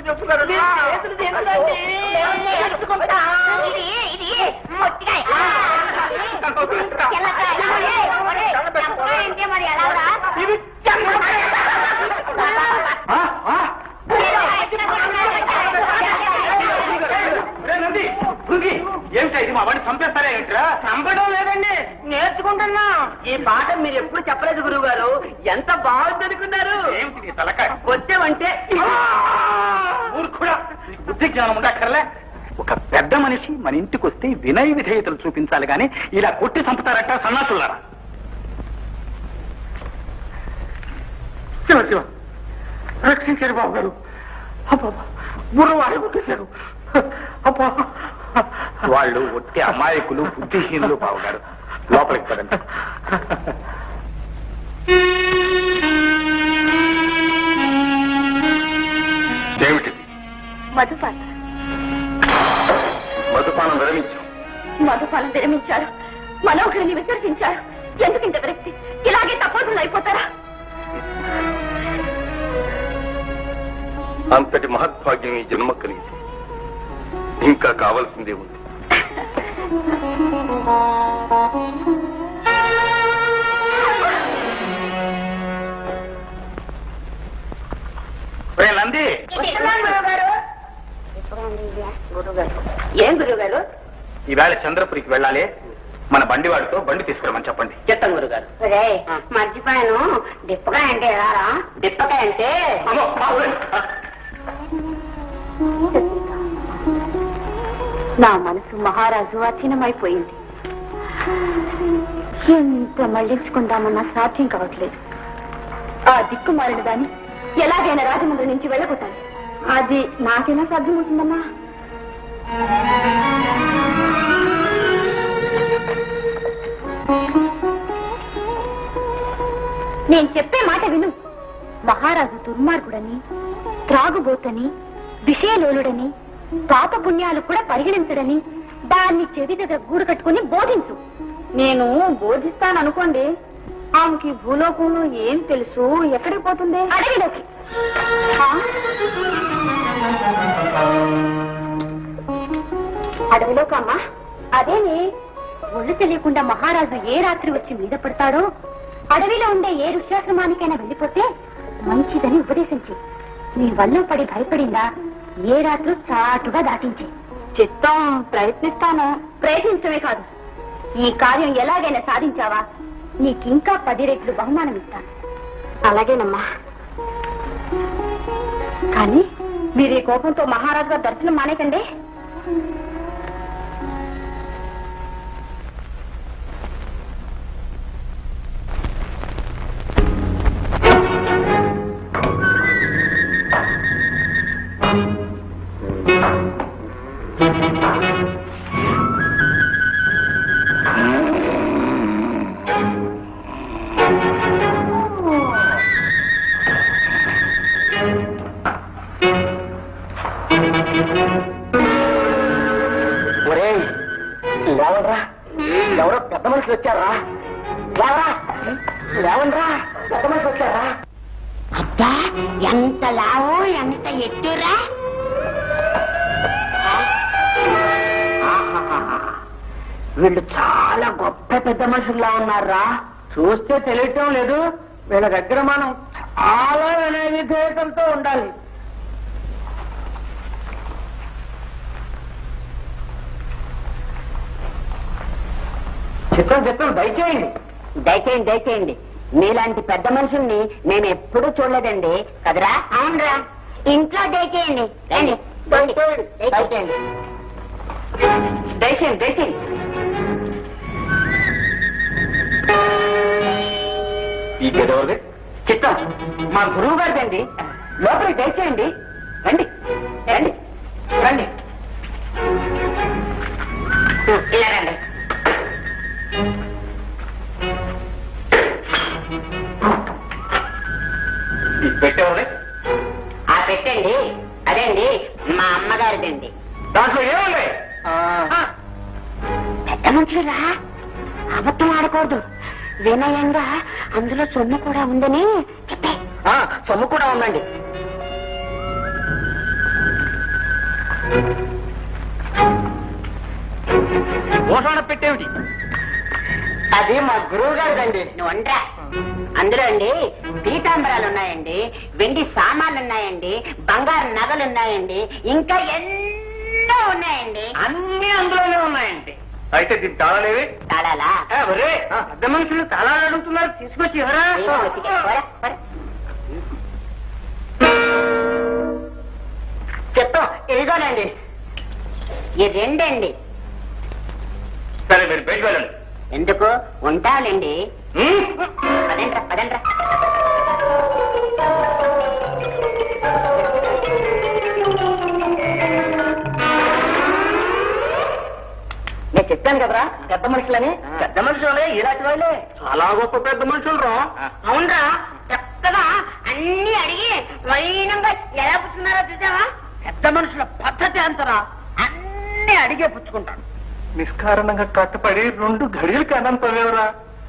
ఎందుకు చెప్తున్నారు? ఏమిటా ఇది? మా వాడిని చంపేస్తారా ఏంట్రా? చంపడం లేదండి, నేర్చుకుంటున్నా. ఈ పాట మీరు ఎప్పుడు చెప్పలేదు గురువు గారు. ఎంత బాగుంది అనుకున్నారు? ఏమిటి నీ తలకాయ? వచ్చామంటే మూర్ఖుడా, బుద్ధి జ్ఞానం ఉండక్కర్లే. ఒక పెద్ద మనిషి మన ఇంటికి వస్తే వినయ విధేయతలు చూపించాలి కానీ ఇలా కొట్టి చంపుతారట సన్నాసులారా. శివ శివ రక్షించారు బాబు గారు. అబ్బా బుర్ర వాడే కొట్టేశారు. అబ్బా వాళ్ళు ఒట్టి అమాయకులు, బుద్ధిహీనులు బావగారు. లోపలికి పదండి. ఏమిటిది? మధుపానం. మధుపానం విరమించాం. మధుపానం విరమించారు, మనోహరిని విసర్జించారు. ఎందుకింత వ్యక్తి ఇలాగే తప్పకుండా అయిపోతారా? అంతటి మహద్భాగ్యం ఈ జన్మ కలిగింది. ఇంకా కావాల్సిందే ఉంది. నంది, ఏం గురువు గారు? ఈవేళ చంద్రపురికి వెళ్ళాలి. మన బండివాడితో బండి తీసుకురమని చెప్పండి. చెప్తాం గురువు గారు. మర్చిపోయాను, డిప్పకాయ అంటే రారా? డిప్పకాయ అంటే నా మనసు మహారాజు అధీనమైపోయింది. ఎంత మళ్లించుకుందామన్నా సాధ్యం కావట్లేదు. ఆ దిక్కుమాలిన దాన్ని ఎలాగైనా రాజమండ్రి నుంచి వెళ్ళగొట్టాలి. అది నాకైనా సాధ్యమవుతుందమ్మా? నేను చెప్పే మాట విను. మహారాజు దుర్మార్గుడని, త్రాగుబోతని, విషయలోలుడని, పాప పుణ్యాలు కూడా పరిగణించడని దాన్ని చెవి దగ్గర గూడు కట్టుకుని బోధించు. నేను బోధిస్తాననుకోండి, ఆమెకి భూలోకంలో ఏం తెలుసు? ఎక్కడికి పోతుంది? అడవిలోకి. అడవిలోకి అమ్మా? అదేని ఒళ్ళు తెలియకుండా మహారాజు ఏ రాత్రి వచ్చి మీద పడతాడో అడవిలో ఉండే ఏ ఋష్యాశ్రమానికైనా వెళ్ళిపోతే మంచిదని ఉపదేశించి నీ వల్ల పడి భయపడిందా ఏ రాత్రి చాటుగా దాటించి. చిత్తం ప్రయత్నిస్తాను. ప్రయత్నించడమే కాదు, ఈ కార్యం ఎలాగైనా సాధించావా నీకింకా 10 రెట్లు బహుమానం ఇస్తాను. అలాగేనమ్మా. కానీ మీరు ఈ కోపంతో మహారాజు గారు దర్శనం మానేకండి. ఎవరో పెద్ద మనుషులు వచ్చారా? లేవండ్రా, పెద్ద మనుషులు వచ్చారా? అబ్బా ఎంత లావు, ఎంత ఎత్తురా! వీళ్ళు చాలా గొప్ప పెద్ద మనుషుల్లా ఉన్నారా? చూస్తే తెలియటం లేదు. వీళ్ళ దగ్గర మనం చాలా వినయ విధేయతలతో ఉండాలి. చిత్తం దయచేయండి. దయచేయండి దయచేయండి. మీలాంటి పెద్ద మనుషుల్ని మేము ఎప్పుడూ చూడలేదండి కదరా? అవునరా. ఇంట్లో దయచేయండి. దయచేయండి దయచేయండి దయచేయండి. ఈ గెదవది చిత్తం మా గురువు గారిదండి. లోపలికి దయచేయండి. రండి రండి రండి. ఇలా రండి. పెట్టేవాళ్ళే ఆ పెట్టండి. అదేండి మా అమ్మగారిదండి. దాంట్లో ఏముంది? పెద్ద మనుషులురా, అబద్ధం ఆడకూడదు. వినయంగా అందులో సొమ్ము కూడా ఉందని చెప్పే. సొమ్ము కూడా ఉందండి. భూషణ పెట్టేమిటి? అది మా గురువు గారిదండి. నువ్వుండ్రా. అందులో అండి పీతాంబరాలు ఉన్నాయండి, వెండి సామాన్లు ఉన్నాయండి, బంగారు నగలు ఉన్నాయండి, ఇంకా ఎన్నో ఉన్నాయండి. అన్ని అందులోనే ఉన్నాయండి. అయితే దీనికి తాళాలేవి? తాళాలా? పెద్ద మనుషులు తాళాలు అడుగుతున్నారు, తీసుకొచ్చి ఎవరా? చెప్తాం. ఇదిగోనండి ఈ రెండండి. సరే మీరు బయట వెళ్ళండి. ఎందుకు? ఉంటాలండి. పదండ్రా పదండ్రా. నేను చెప్పాను కదరా పెద్ద మనుషులని. పెద్ద మనుషులే ఇలాంటి వాళ్ళే. చాలా గొప్ప పెద్ద మనుషులు రా. అవునరా, చక్కగా అన్ని అడిగి వైనంగా ఎలా పుచ్చున్నారో చూసావా? పెద్ద మనుషుల పద్ధతి అంతరా, అన్ని అడిగే పుచ్చుకుంటాను. నిష్కారణంగా కట్టపడి 2 గడియలకి అన్నం తవ్వేవరా?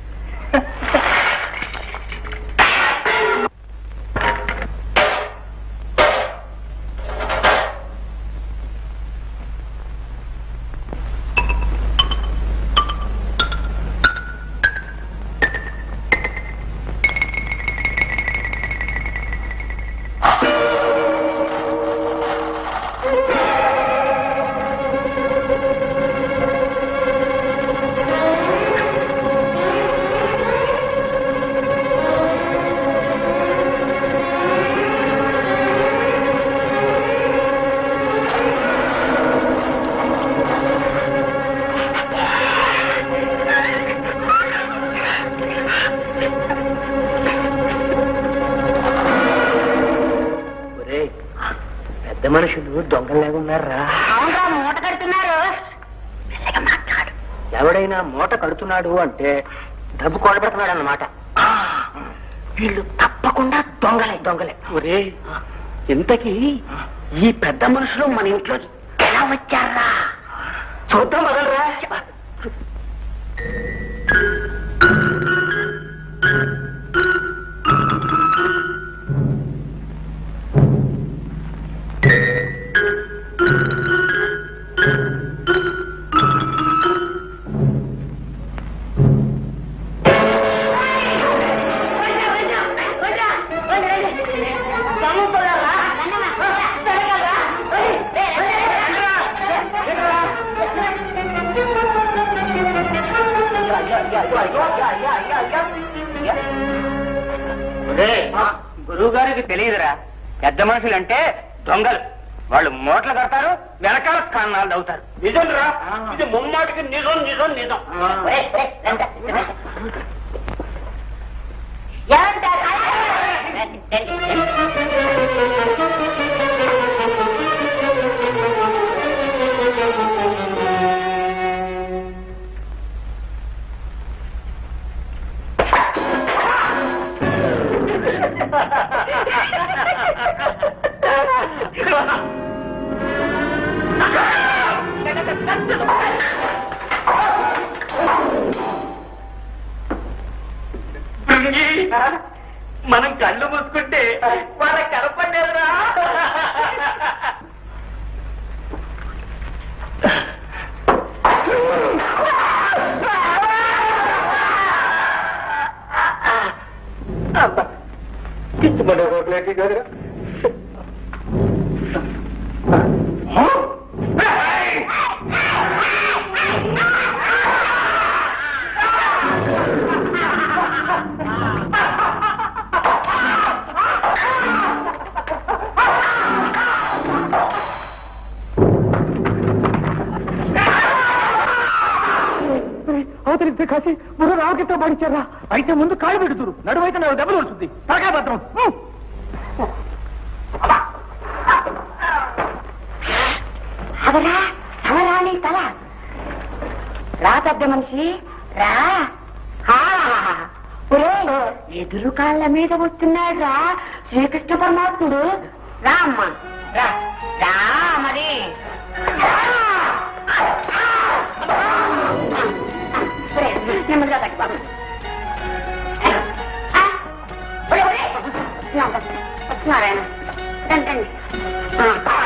పెద్ద మనుషులు దొంగలాగా ఉన్నారా? అవునరా, మూట కడుతున్నారు. మాట్లాడు. ఎవడైనా మూట కడుతున్నాడు అంటే డబ్బు కూడబెడుతున్నాడు అన్నమాట. వీళ్ళు తప్పకుండా దొంగలే. ఒరే, ఇంతకీ ఈ పెద్ద మనుషులు మన ఇంట్లో ఎలా వచ్చారా? చూద్దాం వదలరా. గురువు గారికి తెలియదురా, పెద్ద మనుషులు అంటే దొంగలు. వాళ్ళు మూటలు కడతారు, వెనకాల కన్నాలు అవుతారు. నిజం రా, ఇది ముమ్మాటికి నిజం. మనం కళ్ళు మూసుకుంటే వాళ్ళకి కనపడలేదురా. కిచ్చుమనే రోడ్లేటి కదరా. అవతలిస్తే కాసి ముందు రావకితో పడిచారా? అయితే ముందు కాళ్ళు పెడుతురు, నడువైతే నాకు దెబ్బలు వస్తుంది. తలకాయ పత్రం. అవరా నీ తల రా. పెద్ద మనిషి రా. ఎదురు కాళ్ళ మీద వస్తున్నాడు రా శ్రీకృష్ణ పరమాత్ముడు. రా అమ్మా.